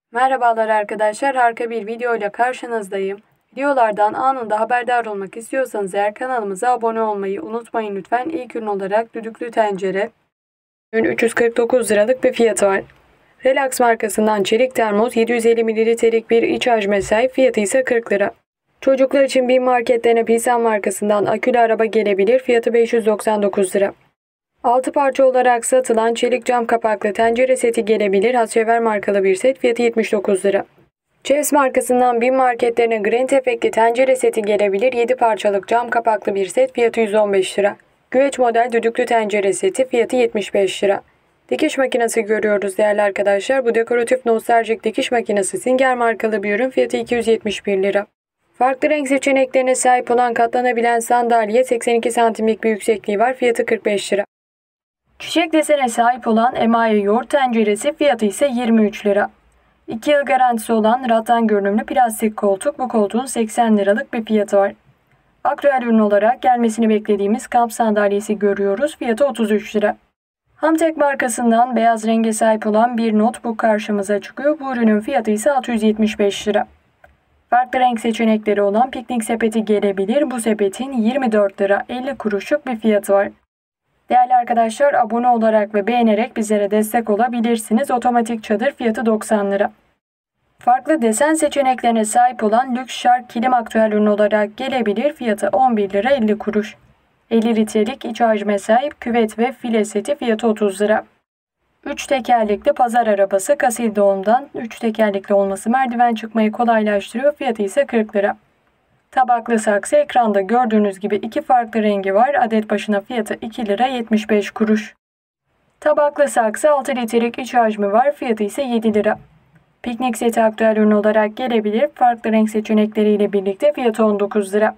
Merhabalar arkadaşlar, harika bir video ile karşınızdayım. Videolardan anında haberdar olmak istiyorsanız eğer kanalımıza abone olmayı unutmayın lütfen. İlk ürün olarak düdüklü tencere. Ürün 349 liralık bir fiyatı var. Relax markasından çelik termos 750 mililitrelik bir iç hacme sahip, fiyatı ise 40 lira. Çocuklar için bir marketlerine Pilsen markasından akülü araba gelebilir, fiyatı 599 lira. 6 parça olarak satılan çelik cam kapaklı tencere seti gelebilir. Hassever markalı bir set, fiyatı 79 lira. Chefs markasından BİM marketlerine Grand efektli tencere seti gelebilir. 7 parçalık cam kapaklı bir set, fiyatı 115 lira. Güveç model düdüklü tencere seti, fiyatı 75 lira. Dikiş makinesi görüyoruz değerli arkadaşlar. Bu dekoratif nostaljik dikiş makinesi Singer markalı bir ürün, fiyatı 271 lira. Farklı renk seçeneklerine sahip olan katlanabilen sandalye 82 santimlik bir yüksekliği var, fiyatı 45 lira. Çiçek desene sahip olan emaye yoğurt tenceresi, fiyatı ise 23 lira. 2 yıl garantisi olan rattan görünümlü plastik koltuk, bu koltuğun 80 liralık bir fiyatı var. Aktüel ürün olarak gelmesini beklediğimiz kamp sandalyesi görüyoruz, fiyatı 33 lira. Hamtek markasından beyaz renge sahip olan bir notebook karşımıza çıkıyor, bu ürünün fiyatı ise 675 lira. Farklı renk seçenekleri olan piknik sepeti gelebilir, bu sepetin 24 lira 50 kuruşluk bir fiyatı var. Değerli arkadaşlar, abone olarak ve beğenerek bizlere destek olabilirsiniz. Otomatik çadır, fiyatı 90 lira. Farklı desen seçeneklerine sahip olan lüks şark kilim aktüel ürün olarak gelebilir. Fiyatı 11 lira 50 kuruş. 50 litrelik iç hacme sahip küvet ve file seti, fiyatı 30 lira. 3 tekerlekli pazar arabası Kasil doğumdan. 3 tekerlekli olması merdiven çıkmayı kolaylaştırıyor. Fiyatı ise 40 lira. Tabaklı saksı, ekranda gördüğünüz gibi 2 farklı rengi var. Adet başına fiyatı 2 lira 75 kuruş. Tabaklı saksı 6 litrelik iç hacmi var. Fiyatı ise 7 lira. Piknik seti aktüel ürün olarak gelebilir. Farklı renk seçenekleriyle birlikte fiyatı 19 lira.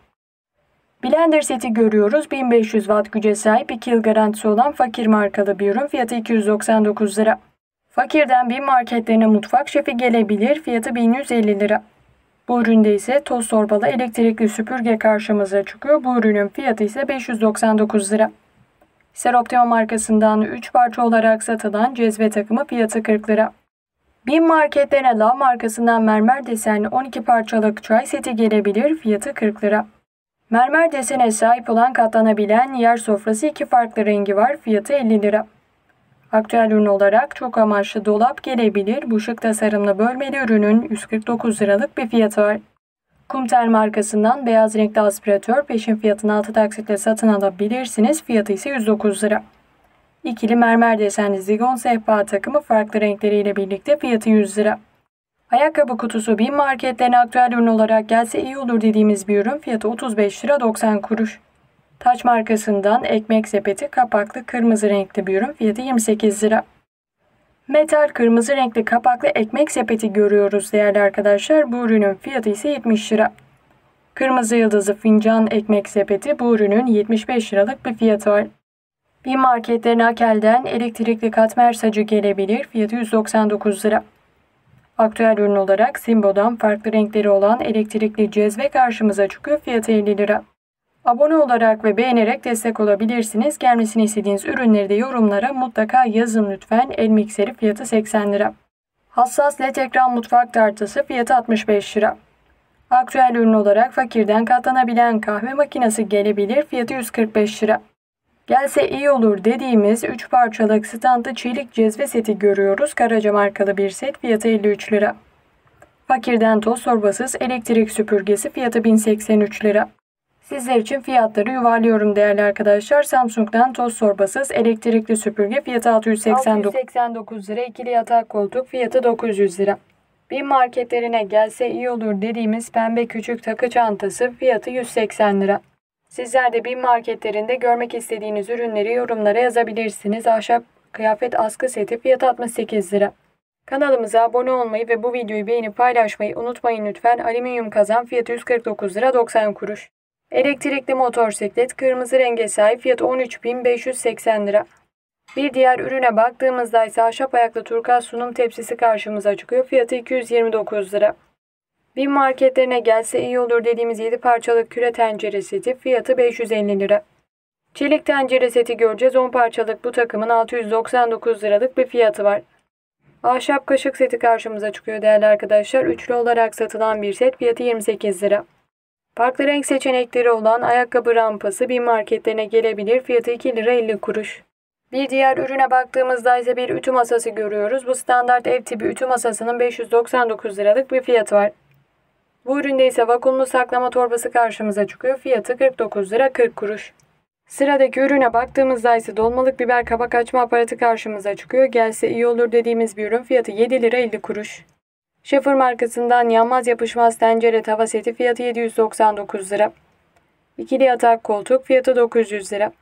Blender seti görüyoruz. 1500 watt güce sahip, 2 yıl garantisi olan Fakir markalı bir ürün. Fiyatı 299 lira. Fakir'den BİM marketlerine mutfak şefi gelebilir. Fiyatı 1150 lira. Bu üründe ise toz torbalı elektrikli süpürge karşımıza çıkıyor. Bu ürünün fiyatı ise 599 lira. Seropteo markasından 3 parça olarak satılan cezve takımı, fiyatı 40 lira. BİM marketlerine Lav markasından mermer desenli 12 parçalık çay seti gelebilir. Fiyatı 40 lira. Mermer desene sahip olan katlanabilen yer sofrası 2 farklı rengi var. Fiyatı 50 lira. Aktüel ürün olarak çok amaçlı dolap gelebilir. Bu şık tasarımlı bölmeli ürünün 149 liralık bir fiyatı var. Kumtel markasından beyaz renkli aspiratör peşin fiyatını 6 taksitle satın alabilirsiniz. Fiyatı ise 109 lira. İkili mermer desenli zigon sehpa takımı farklı renkleriyle birlikte fiyatı 100 lira. Ayakkabı kutusu BİM marketlerine aktüel ürün olarak gelse iyi olur dediğimiz bir ürün, fiyatı 35 lira 90 kuruş. Taç markasından ekmek sepeti kapaklı kırmızı renkli bir ürün, fiyatı 28 lira. Metal kırmızı renkli kapaklı ekmek sepeti görüyoruz değerli arkadaşlar. Bu ürünün fiyatı ise 70 lira. Kırmızı yıldızlı fincan ekmek sepeti, bu ürünün 75 liralık bir fiyatı var. BİM marketlerine Akel'den elektrikli katmer sacı gelebilir. Fiyatı 199 lira. Aktüel ürün olarak Simbo'dan farklı renkleri olan elektrikli cezve karşımıza çıkıyor. Fiyatı 50 lira. Abone olarak ve beğenerek destek olabilirsiniz. Gelmesini istediğiniz ürünleri de yorumlara mutlaka yazın lütfen. El mikseri, fiyatı 80 lira. Hassas led ekran mutfak tartısı, fiyatı 65 lira. Aktüel ürün olarak Fakir'den katlanabilen kahve makinesi gelebilir. Fiyatı 145 lira. Gelse iyi olur dediğimiz 3 parçalık standlı çelik cezve seti görüyoruz. Karaca markalı bir set, fiyatı 53 lira. Fakir'den toz torbasız elektrik süpürgesi, fiyatı 1083 lira. Sizler için fiyatları yuvarlıyorum değerli arkadaşlar. Samsung'dan toz torbasız elektrikli süpürge, fiyatı 689 lira. İkili yatak koltuk, fiyatı 900 lira. BİM marketlerine gelse iyi olur dediğimiz pembe küçük takı çantası, fiyatı 180 lira. Sizler de BİM marketlerinde görmek istediğiniz ürünleri yorumlara yazabilirsiniz. Ahşap kıyafet askı seti, fiyatı 68 lira. Kanalımıza abone olmayı ve bu videoyu beğenip paylaşmayı unutmayın lütfen. Alüminyum kazan, fiyatı 149 lira 90 kuruş. Elektrikli motosiklet kırmızı renge sahip, fiyatı 13.580 lira. Bir diğer ürüne baktığımızda ise ahşap ayaklı turkuaz sunum tepsisi karşımıza çıkıyor. Fiyatı 229 lira. BİM marketlerine gelse iyi olur dediğimiz 7 parçalık küre tencere seti, fiyatı 550 lira. Çelik tencere seti göreceğiz. 10 parçalık bu takımın 699 liralık bir fiyatı var. Ahşap kaşık seti karşımıza çıkıyor değerli arkadaşlar. Üçlü olarak satılan bir set, fiyatı 28 lira. Farklı renk seçenekleri olan ayakkabı rampası BİM marketlerine gelebilir. Fiyatı 2 lira 50 kuruş. Bir diğer ürüne baktığımızda ise bir ütü masası görüyoruz. Bu standart ev tipi ütü masasının 599 liralık bir fiyatı var. Bu üründe ise vakumlu saklama torbası karşımıza çıkıyor. Fiyatı 49 lira 40 kuruş. Sıradaki ürüne baktığımızda ise dolmalık biber kabak açma aparatı karşımıza çıkıyor. Gelse iyi olur dediğimiz bir ürün, fiyatı 7 lira 50 kuruş. Schaefer markasından yanmaz yapışmaz tencere tava seti, fiyatı 799 lira. İkili yatak koltuk, fiyatı 900 lira.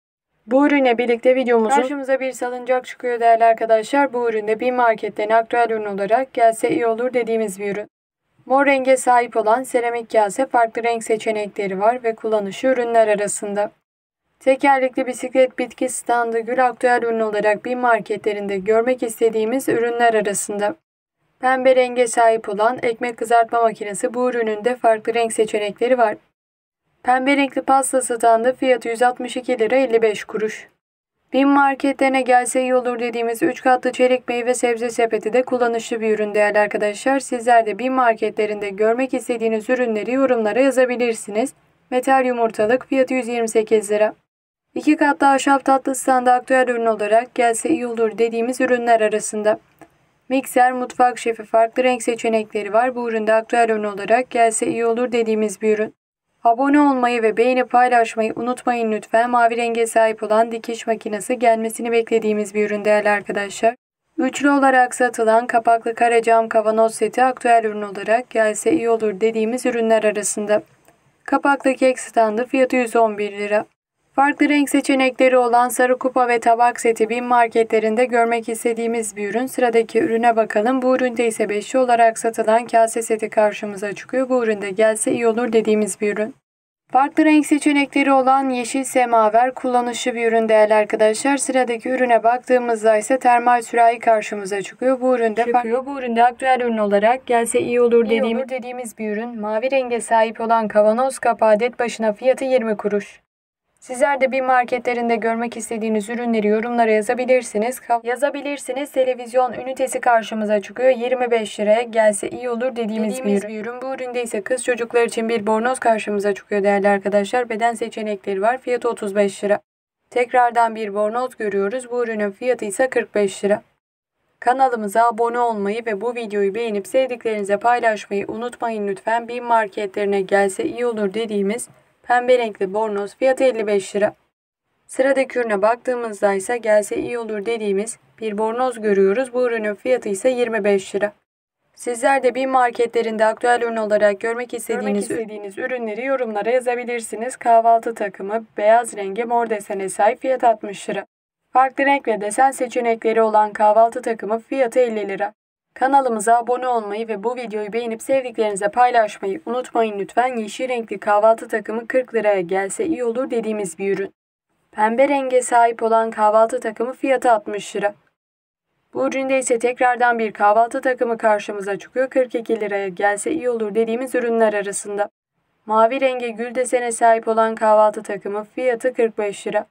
Bu ürüne birlikte videomuzun karşımıza bir salıncak çıkıyor değerli arkadaşlar. Bu üründe BİM marketlerin aktüel ürün olarak gelse iyi olur dediğimiz bir ürün. Mor renge sahip olan seramik kase, farklı renk seçenekleri var ve kullanışı ürünler arasında. Tekerlekli bisiklet bitki standı gül aktüel ürün olarak BİM marketlerinde görmek istediğimiz ürünler arasında. Pembe renge sahip olan ekmek kızartma makinesi, bu ürünün de farklı renk seçenekleri var. Pembe renkli pasta standı, fiyatı 162 lira 55 kuruş. BİM marketlerine gelse iyi olur dediğimiz 3 katlı çelik meyve sebze sepeti de kullanışlı bir ürün değerli arkadaşlar. Sizler de BİM marketlerinde görmek istediğiniz ürünleri yorumlara yazabilirsiniz. Metal yumurtalık, fiyatı 128 lira. 2 katlı ahşap tatlı standı aktüel ürün olarak gelse iyi olur dediğimiz ürünler arasında. Mikser mutfak şefi, farklı renk seçenekleri var. Bu üründe aktüel ürün olarak gelse iyi olur dediğimiz bir ürün. Abone olmayı ve beğenip paylaşmayı unutmayın lütfen. Mavi renge sahip olan dikiş makinesi, gelmesini beklediğimiz bir ürün değerli arkadaşlar. Üçlü olarak satılan kapaklı kare cam kavanoz seti aktüel ürün olarak gelse iyi olur dediğimiz ürünler arasında. Kapaklı kek standı, fiyatı 111 lira. Farklı renk seçenekleri olan sarı kupa ve tabak seti BİM marketlerinde görmek istediğimiz bir ürün. Sıradaki ürüne bakalım. Bu üründe ise beşli olarak satılan kase seti karşımıza çıkıyor. Bu üründe gelse iyi olur dediğimiz bir ürün. Farklı renk seçenekleri olan yeşil semaver kullanışlı bir ürün değerli arkadaşlar. Sıradaki ürüne baktığımızda ise termal sürahi karşımıza çıkıyor. Bu üründe aktüel ürün olarak gelse iyi olur dediğimiz bir ürün. Mavi renge sahip olan kavanoz kapağı adet başına fiyatı 20 kuruş. Sizler de BİM marketlerinde görmek istediğiniz ürünleri yorumlara yazabilirsiniz. Televizyon ünitesi karşımıza çıkıyor. 25 liraya gelse iyi olur dediğimiz bir ürün. Bu üründe ise kız çocuklar için bir bornoz karşımıza çıkıyor değerli arkadaşlar. Beden seçenekleri var. Fiyatı 35 lira. Tekrardan bir bornoz görüyoruz. Bu ürünün fiyatı ise 45 lira. Kanalımıza abone olmayı ve bu videoyu beğenip sevdiklerinize paylaşmayı unutmayın lütfen. BİM marketlerine gelse iyi olur dediğimiz pembe renkli bornoz, fiyatı 55 lira. Sıradaki ürüne baktığımızda ise gelse iyi olur dediğimiz bir bornoz görüyoruz. Bu ürünün fiyatı ise 25 lira. Sizler de BİM marketlerinde aktüel ürün olarak görmek istediğiniz ürünleri yorumlara yazabilirsiniz. Kahvaltı takımı beyaz rengi mor desene sahip, fiyat 60 lira. Farklı renk ve desen seçenekleri olan kahvaltı takımı, fiyatı 50 lira. Kanalımıza abone olmayı ve bu videoyu beğenip sevdiklerinize paylaşmayı unutmayın lütfen. Yeşil renkli kahvaltı takımı 40 liraya gelse iyi olur dediğimiz bir ürün. Pembe renge sahip olan kahvaltı takımı, fiyatı 60 lira. Bu üründe ise tekrardan bir kahvaltı takımı karşımıza çıkıyor. 42 liraya gelse iyi olur dediğimiz ürünler arasında. Mavi renge gül desene sahip olan kahvaltı takımı, fiyatı 45 lira.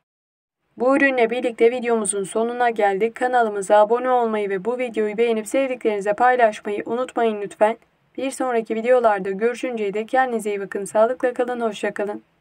Bu ürünle birlikte videomuzun sonuna geldik. Kanalımıza abone olmayı ve bu videoyu beğenip sevdiklerinize paylaşmayı unutmayın lütfen. Bir sonraki videolarda görüşünceye dek kendinize iyi bakın. Sağlıkla kalın, hoşça kalın.